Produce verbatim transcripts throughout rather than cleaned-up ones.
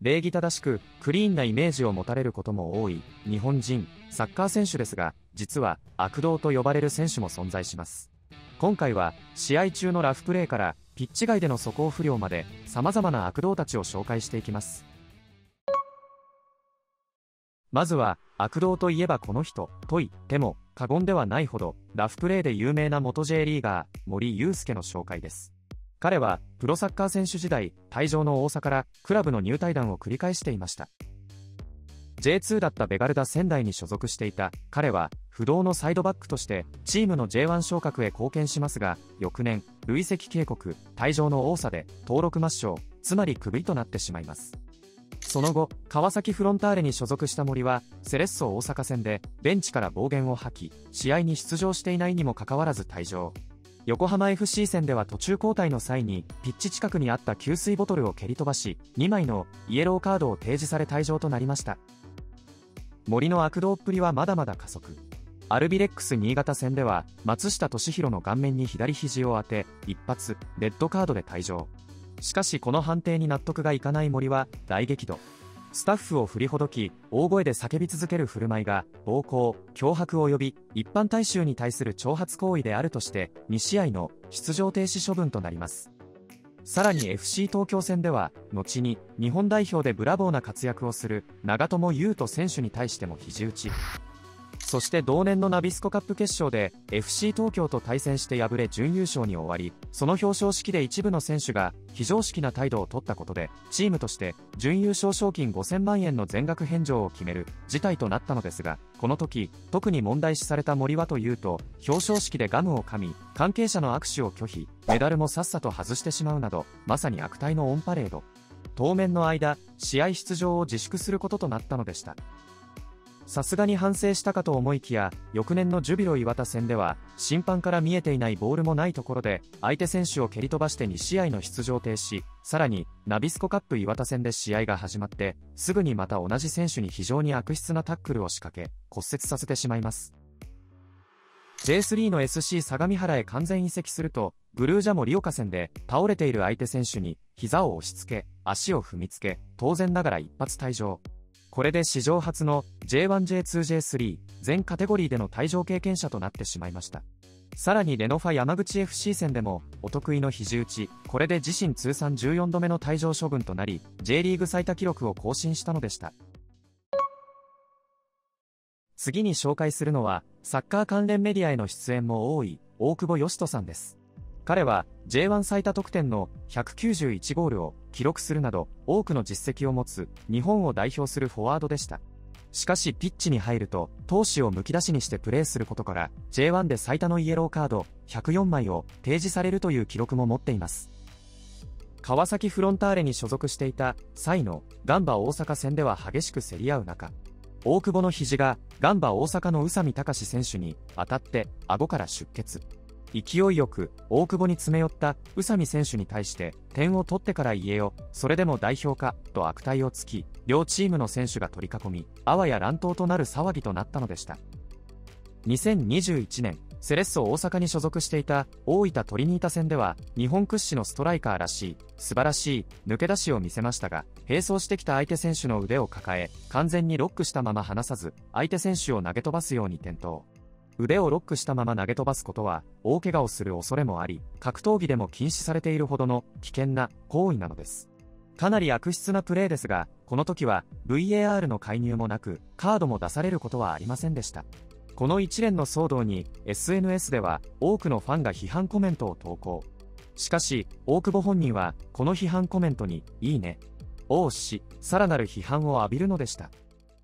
礼儀正しくクリーンなイメージを持たれることも多い日本人サッカー選手ですが、実は悪童と呼ばれる選手も存在します。今回は試合中のラフプレーからピッチ外での素行不良まで様々な悪童たちを紹介していきます。まずは悪童といえばこの人と言っても過言ではないほどラフプレーで有名な元 J リーガー森祐介の紹介です。彼はプロサッカー選手時代、退場の多さからクラブの入退団を繰り返していました。 ジェイツー だったベガルダ仙台に所属していた彼は不動のサイドバックとしてチームの ジェイワン 昇格へ貢献しますが、翌年累積警告、退場の多さで登録抹消、つまりクビとなってしまいます。その後川崎フロンターレに所属した森はセレッソ大阪戦でベンチから暴言を吐き、試合に出場していないにもかかわらず退場。横浜 エフシー 戦では途中交代の際にピッチ近くにあった給水ボトルを蹴り飛ばし、にまいのイエローカードを提示され退場となりました。森の悪童っぷりはまだまだ加速。アルビレックス新潟戦では松下俊弘の顔面に左肘を当て一発レッドカードで退場。しかしこの判定に納得がいかない森は大激怒。スタッフを振りほどき大声で叫び続ける振る舞いが暴行、脅迫及び一般大衆に対する挑発行為であるとしてにしあいの出場停止処分となります。さらに エフシー 東京戦では後に日本代表でブラボーな活躍をする長友佑都選手に対しても肘打ち。そして同年のナビスコカップ決勝で エフシー 東京と対戦して敗れ準優勝に終わり、その表彰式で一部の選手が非常識な態度を取ったことでチームとして準優勝賞金ごせんまんえんの全額返上を決める事態となったのですが、この時特に問題視された森はというと、表彰式でガムを噛み関係者の握手を拒否、メダルもさっさと外してしまうなど、まさに悪態のオンパレード。当面の間試合出場を自粛することとなったのでした。さすがに反省したかと思いきや、翌年のジュビロ磐田戦では審判から見えていないボールもないところで相手選手を蹴り飛ばしてにしあいの出場停止。さらにナビスコカップ磐田戦で試合が始まってすぐにまた同じ選手に非常に悪質なタックルを仕掛け骨折させてしまいます。 ジェイスリー の エスシー 相模原へ完全移籍すると、ブルージャ盛岡戦で倒れている相手選手に膝を押し付け足を踏みつけ、当然ながら一発退場。これで史上初の ジェイワン、ジェイツー、ジェイスリー 全カテゴリーでの退場経験者となってしまいました。さらにレノファ山口 エフシー 戦でもお得意の肘打ち、これで自身通算じゅうよんどめの退場処分となり J リーグ最多記録を更新したのでした。次に紹介するのはサッカー関連メディアへの出演も多い大久保嘉人さんです。彼は ジェイワン 最多得点のひゃくきゅうじゅういちゴールを記録するなど多くの実績を持つ日本を代表するフォワードでした。しかしピッチに入ると闘志をむき出しにしてプレーすることから ジェイワン で最多のイエローカードひゃくよんまいを提示されるという記録も持っています。川崎フロンターレに所属していた際のガンバ大阪戦では激しく競り合う中、大久保の肘がガンバ大阪の宇佐美貴史選手に当たって顎から出血。勢いよく大久保に詰め寄った宇佐美選手に対して点を取ってから言えよ、それでも代表かと悪態をつき、両チームの選手が取り囲みあわや乱闘となる騒ぎとなったのでした。にせんにじゅういちねんセレッソ大阪に所属していた大分トリニータ戦では日本屈指のストライカーらしい素晴らしい抜け出しを見せましたが、並走してきた相手選手の腕を抱え完全にロックしたまま離さず相手選手を投げ飛ばすように転倒。腕をロックしたまま投げ飛ばすことは大怪我をする恐れもあり、格闘技でも禁止されているほどの危険な行為なのです。かなり悪質なプレーですが、この時は ブイエーアール の介入もなくカードも出されることはありませんでした。この一連の騒動に エスエヌエス では多くのファンが批判コメントを投稿。しかし大久保本人はこの批判コメントにいいねを押し、さらなる批判を浴びるのでした。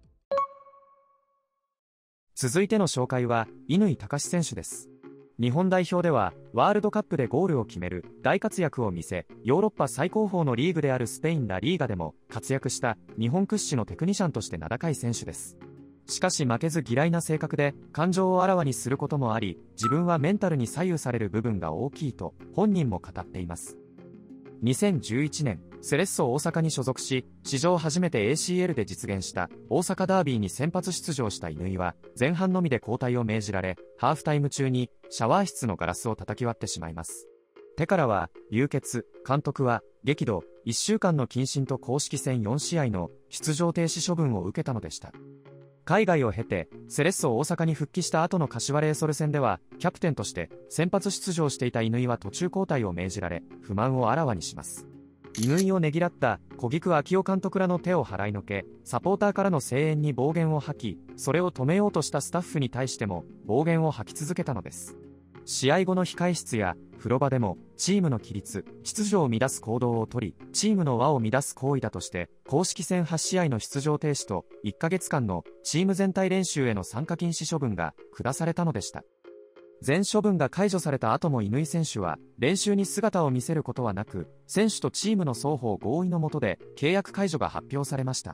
続いての紹介は乾貴士選手です。日本代表ではワールドカップでゴールを決める大活躍を見せ、ヨーロッパ最高峰のリーグであるスペインラリーガでも活躍した日本屈指のテクニシャンとして名高い選手です。しかし負けず嫌いな性格で感情をあらわにすることもあり、自分はメンタルに左右される部分が大きいと本人も語っています。にせんじゅういちねんセレッソ大阪に所属し、史上初めて エーシーエル で実現した大阪ダービーに先発出場した乾は前半のみで交代を命じられ、ハーフタイム中にシャワー室のガラスを叩き割ってしまいます。 手からは流血、監督は激怒、いっしゅうかんの謹慎と公式戦よんしあいの出場停止処分を受けたのでした。海外を経てセレッソ大阪に復帰した後の柏レイソル戦ではキャプテンとして先発出場していた乾は途中交代を命じられ不満をあらわにします。乾をねぎらった小菊昭夫監督らの手を払いのけ、サポーターからの声援に暴言を吐き、それを止めようとしたスタッフに対しても暴言を吐き続けたのです。試合後の控室や風呂場でもチームの規律、秩序を乱す行動をとり、チームの輪を乱す行為だとして公式戦はちしあいの出場停止といっかげつかんのチーム全体練習への参加禁止処分が下されたのでした。全処分が解除された後も乾選手は練習に姿を見せることはなく、選手とチームの双方合意の下で契約解除が発表されました。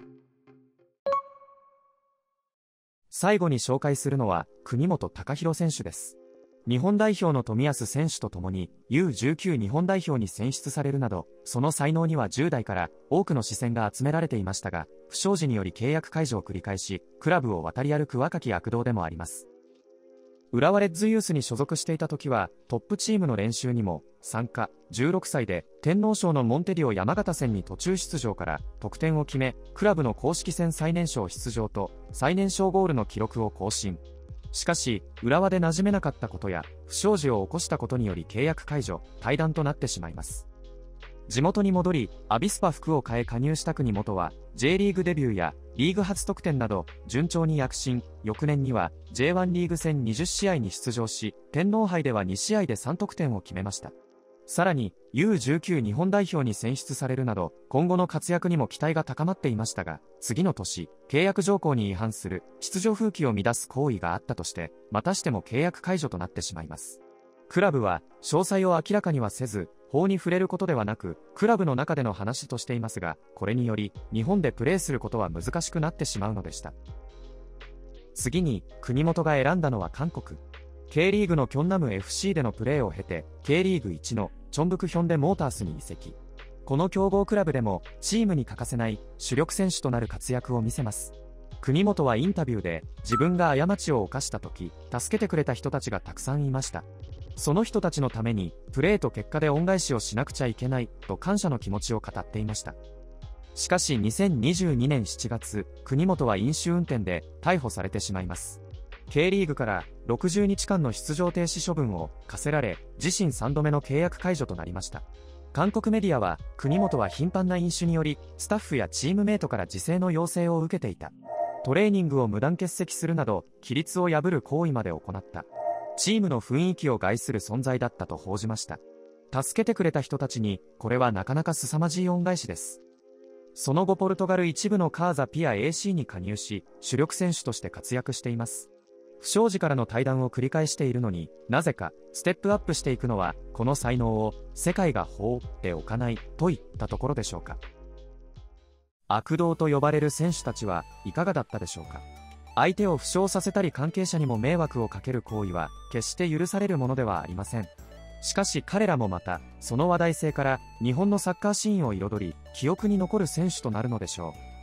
最後に紹介するのは国本敬弘選手です。日本代表の冨安選手と共に ユーじゅうきゅう 日本代表に選出されるなど、その才能にはじゅう代から多くの視線が集められていましたが、不祥事により契約解除を繰り返し、クラブを渡り歩く若き悪童でもあります。浦和レッズユースに所属していた時はトップチームの練習にも参加。じゅうろくさいで天皇賞のモンテディオ山形戦に途中出場から得点を決め、クラブの公式戦最年少出場と最年少ゴールの記録を更新。しかし浦和で馴染めなかったことや不祥事を起こしたことにより契約解除、退団となってしまいます。地元に戻りアビスパ福岡へ加入した国本は J リーグデビューやリーグ初得点など順調に躍進。翌年には ジェイワン リーグ戦にじゅっしあいに出場し、天皇杯ではにしあいでさん得点を決めました。さらに ユーじゅうきゅう 日本代表に選出されるなど今後の活躍にも期待が高まっていましたが、次の年契約条項に違反する秩序風紀を乱す行為があったとしてまたしても契約解除となってしまいます。クラブは詳細を明らかにはせず、法に触れることではなくクラブの中での話としていますが、これにより日本でプレーすることは難しくなってしまうのでした。次に国本が選んだのは韓国 K リーグのキョンナム エフシー でのプレーを経て K リーグいちのチョンブクヒョンデモータースに移籍。この強豪クラブでもチームに欠かせない主力選手となる活躍を見せます。国本はインタビューで自分が過ちを犯した時助けてくれた人たちがたくさんいました。その人たちのためにプレーと結果で恩返しをしなくちゃいけないと感謝の気持ちを語っていました。しかしにせんにじゅうにねんしちがつ、国本は飲酒運転で逮捕されてしまいます。K リーグからろくじゅうにちかんの出場停止処分を課せられ、自身さんどめの契約解除となりました。韓国メディアは国本は頻繁な飲酒によりスタッフやチームメイトから自制の要請を受けていた。トレーニングを無断欠席するなど規律を破る行為まで行った。チームの雰囲気を害する存在だったと報じました。助けてくれた人たちにこれはなかなか凄まじい恩返しです。その後ポルトガル一部のカーザピア エーシー に加入し主力選手として活躍しています。不祥事からの退団を繰り返しているのになぜかステップアップしていくのはこの才能を世界が放っておかないといったところでしょうか。悪童と呼ばれる選手たちはいかがだったでしょうか。相手を負傷させたり関係者にも迷惑をかける行為は決して許されるものではありません。しかし彼らもまたその話題性から日本のサッカーシーンを彩り記憶に残る選手となるのでしょう。